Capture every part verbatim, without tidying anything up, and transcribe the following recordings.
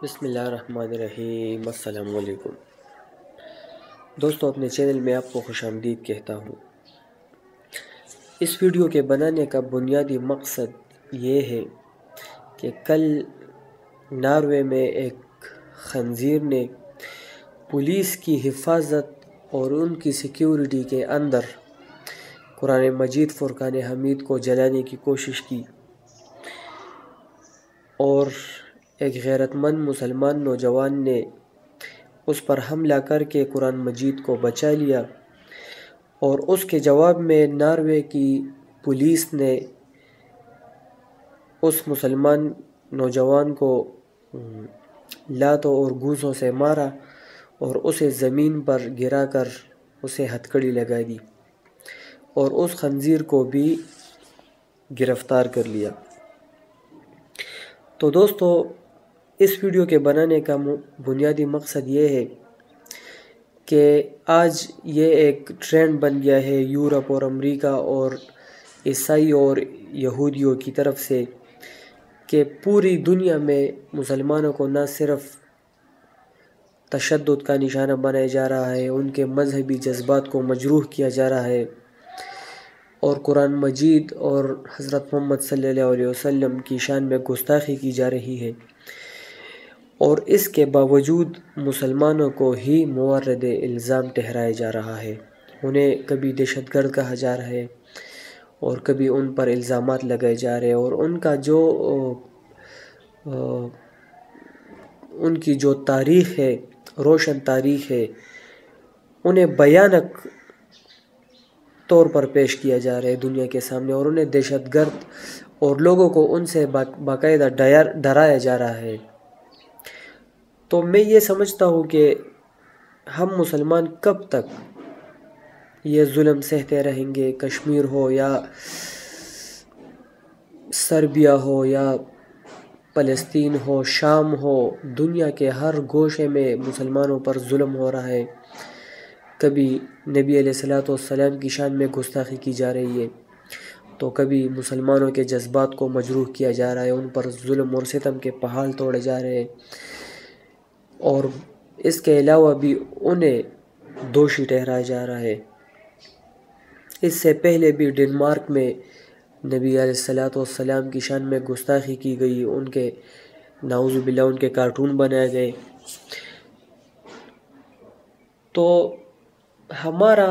بسم اللہ الرحمن الرحیم۔ السلام علیکم دوستو، اپنے چینل میں آپ کو خوش آمدید کہتا ہوں۔ اس ویڈیو کے بنانے کا بنیادی مقصد یہ ہے کہ کل ناروے میں ایک خنزیر نے پولیس کی حفاظت اور ان کی سیکیورٹی کے اندر قرآن مجید فرقان حمید کو جلانے کی کوشش کی، اور ایک غیرت مند مسلمان نوجوان نے اس پر حملہ کر کے قرآن مجید کو بچا لیا، اور اس کے جواب میں ناروے کی پولیس نے اس مسلمان نوجوان کو لاتوں اور گوزوں سے مارا اور اسے زمین پر گرا کر اسے ہتھکڑی لگا دی اور اس خنزیر کو بھی گرفتار کر لیا۔ تو دوستو، اس ویڈیو کے بنانے کا بنیادی مقصد یہ ہے کہ آج یہ ایک ٹرینڈ بن گیا ہے یورپ اور امریکہ اور عیسائی اور یہودیوں کی طرف سے کہ پوری دنیا میں مسلمانوں کو نہ صرف تشدد کا نشانہ بنایا جا رہا ہے، ان کے مذہبی جذبات کو مجروح کیا جا رہا ہے، اور قرآن مجید اور حضرت محمد صلی اللہ علیہ وسلم کی شان میں گستاخی کی جا رہی ہے، اور اس کے باوجود مسلمانوں کو ہی مورد الزام ٹھہرایا جا رہا ہے۔ انہیں کبھی دہشت گرد کہا جا رہا ہے اور کبھی ان پر الزامات لگائے جا رہے ہیں، اور ان کا جو ان کی جو تاریخ ہے، روشن تاریخ ہے، انہیں بھیانک طور پر پیش کیا جا رہا ہے دنیا کے سامنے، اور انہیں دہشت گرد اور لوگوں کو ان سے باقاعدہ ڈرایا جا رہا ہے۔ تو میں یہ سمجھتا ہوں کہ ہم مسلمان کب تک یہ ظلم سہتے رہیں گے؟ کشمیر ہو یا سربیا ہو یا فلسطین ہو، شام ہو، دنیا کے ہر گوشے میں مسلمانوں پر ظلم ہو رہا ہے۔ کبھی نبی علیہ الصلوۃ والسلام کی شان میں گستاخی کی جا رہی ہے، تو کبھی مسلمانوں کے جذبات کو مجروح کیا جا رہا ہے، ان پر ظلم اور ستم کے پہاڑ توڑے جا رہے ہیں، اور اس کے علاوہ بھی انہیں دوشی ٹھہرایا جا رہا ہے۔ اس سے پہلے بھی ڈنمارک میں نبی علیہ الصلوۃ والسلام کی شان میں گستاخی کی گئی، ان کے نعوذ باللہ ان کے کارٹون بنائے گئے۔ تو ہمارا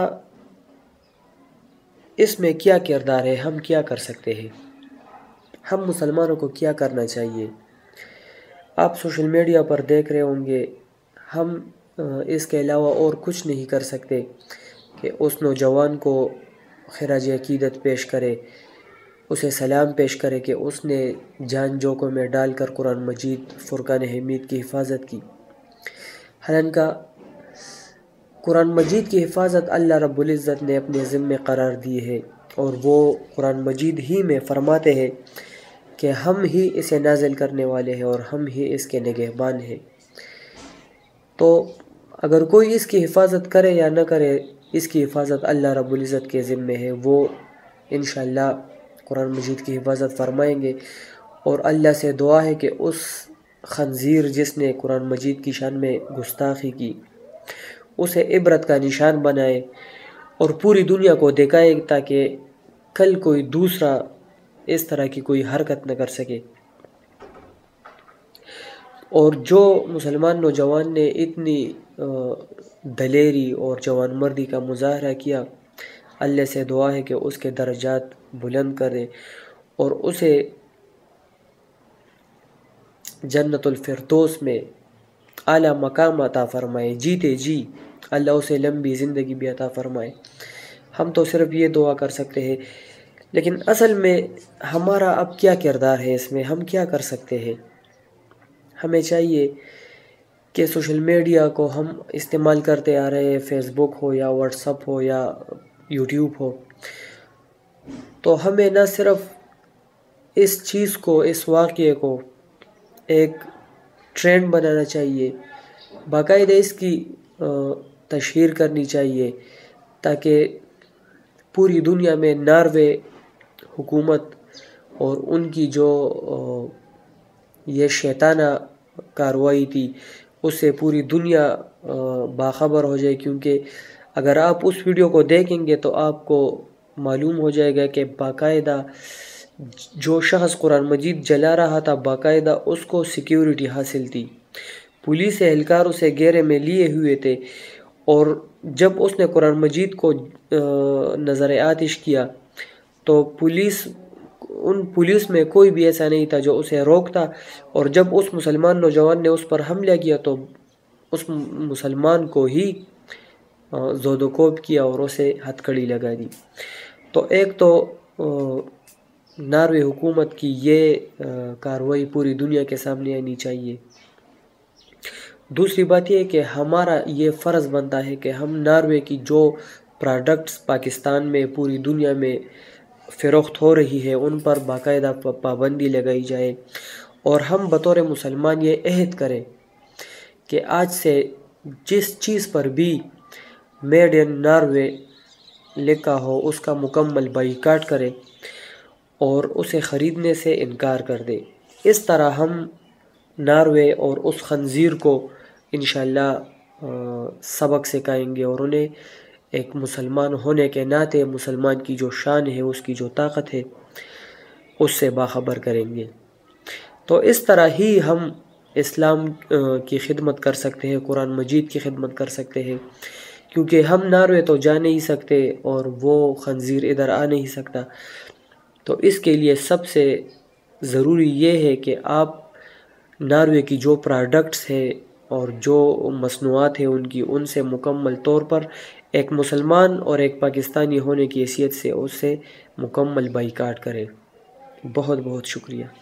اس میں کیا کردار ہے؟ ہم کیا کر سکتے ہیں؟ ہم مسلمانوں کو کیا کرنا چاہیے؟ آپ سوشل میڈیا پر دیکھ رہے ہوں گے، ہم اس کے علاوہ اور کچھ نہیں کر سکتے کہ اس نوجوان کو خراج عقیدت پیش کرے، اسے سلام پیش کرے کہ اس نے جان جوکھوں میں ڈال کر قرآن مجید فرقان حمید کی حفاظت کی۔ حالانکہ قرآن مجید کی حفاظت اللہ رب العزت نے اپنے ذمہ قرار دی ہے، اور وہ قرآن مجید ہی میں فرماتے ہیں کہ ہم ہی اسے نازل کرنے والے ہیں اور ہم ہی اس کے نگہبان ہیں۔ تو اگر کوئی اس کی حفاظت کرے یا نہ کرے، اس کی حفاظت اللہ رب العزت کے ذمہ ہے، وہ انشاءاللہ قرآن مجید کی حفاظت فرمائیں گے، اور اللہ سے دعا ہے کہ اس خنزیر جس نے قرآن مجید کی شان میں گستاخی کی، اسے عبرت کا نشان بنائے اور پوری دنیا کو دکھائے، تاکہ کل کوئی دوسرا اس طرح کی کوئی حرکت نہ کر سکے۔ اور جو مسلمان نوجوان نے اتنی دلیری اور جوان مردی کا مظاہرہ کیا، اللہ سے دعا ہے کہ اس کے درجات بلند کرے اور اسے جنت الفردوس میں اعلیٰ مقام عطا فرمائے، جیتے جی اللہ اسے لمبی زندگی بھی عطا فرمائے۔ ہم تو صرف یہ دعا کر سکتے ہیں، لیکن اصل میں ہمارا اب کیا کردار ہے اس میں؟ ہم کیا کر سکتے ہیں؟ ہمیں چاہیے کہ سوشل میڈیا کو ہم استعمال کرتے آ رہے ہیں، فیس بک ہو یا واٹس اپ ہو یا یوٹیوب ہو، تو ہمیں نہ صرف اس چیز کو، اس واقعے کو ایک ٹرینڈ بنانا چاہیے، باقاعدہ اس کی تشہیر کرنی چاہیے، تاکہ پوری دنیا میں ناروے حکومت اور ان کی جو یہ شیطانہ کارروائی تھی اس سے پوری دنیا باخبر ہو جائے، کیونکہ اگر آپ اس ویڈیو کو دیکھیں گے تو آپ کو معلوم ہو جائے گا کہ باقاعدہ جو شخص قرآن مجید جلا رہا تھا باقاعدہ اس کو سیکیورٹی حاصل تھی، پولیس اہلکار اسے گھیرے میں لیے ہوئے تھے، اور جب اس نے قرآن مجید کو نظر آتش کیا تو پولیس ان پولیس میں کوئی بھی ایسا نہیں تھا جو اسے روکتا، اور جب اس مسلمان نوجوان نے اس پر حملہ کیا تو اس مسلمان کو ہی زود و کوب کیا اور اسے ہتھکڑی لگا دی۔ تو ایک تو ناروے حکومت کی یہ کارروائی پوری دنیا کے سامنے آنی چاہیے۔ دوسری بات یہ ہے کہ ہمارا یہ فرض بنتا ہے کہ ہم ناروے کی جو پروڈکٹس پاکستان میں پوری دنیا میں فروخت ہو رہی ہے ان پر باقاعدہ پابندی لگائی جائے، اور ہم بطور مسلمان یہ عہد کریں کہ آج سے جس چیز پر بھی میڈ ان ناروے لکھا ہو اس کا مکمل بائیکاٹ کرے اور اسے خریدنے سے انکار کر دے۔ اس طرح ہم ناروے اور اس خنزیر کو انشاءاللہ سبق سکھائیں گے، اور انہیں ایک مسلمان ہونے کے ناطے مسلمان کی جو شان ہے، اس کی جو طاقت ہے، اس سے باخبر کریں گے۔ تو اس طرح ہی ہم اسلام کی خدمت کر سکتے ہیں، قرآن مجید کی خدمت کر سکتے ہیں، کیونکہ ہم ناروے تو جا نہیں سکتے اور وہ خنزیر ادھر آ نہیں سکتا۔ تو اس کے لیے سب سے ضروری یہ ہے کہ آپ ناروے کی جو پروڈکٹس ہے اور جو مصنوعات ہیں ان کی ان سے مکمل طور پر ایک مسلمان اور ایک پاکستانی ہونے کی حیثیت سے اس سے مکمل بائیکاٹ کریں۔ بہت بہت شکریہ۔